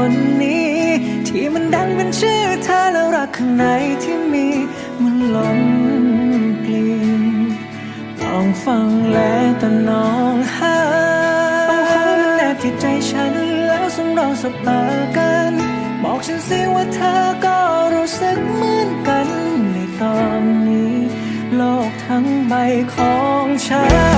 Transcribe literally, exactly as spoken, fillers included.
คนนี้ที่มันดังเป็นชื่อเธอแล้วรักข้างในที่มีมันล้นปลีลองฟังและตะนองหาเอาหัวมันแนบที่ใจฉันแล้วส่งเราสบตากันบอกฉันสิว่าเธอก็รู้สึกเหมือนกันในตอนนี้โลกทั้งใบของฉัน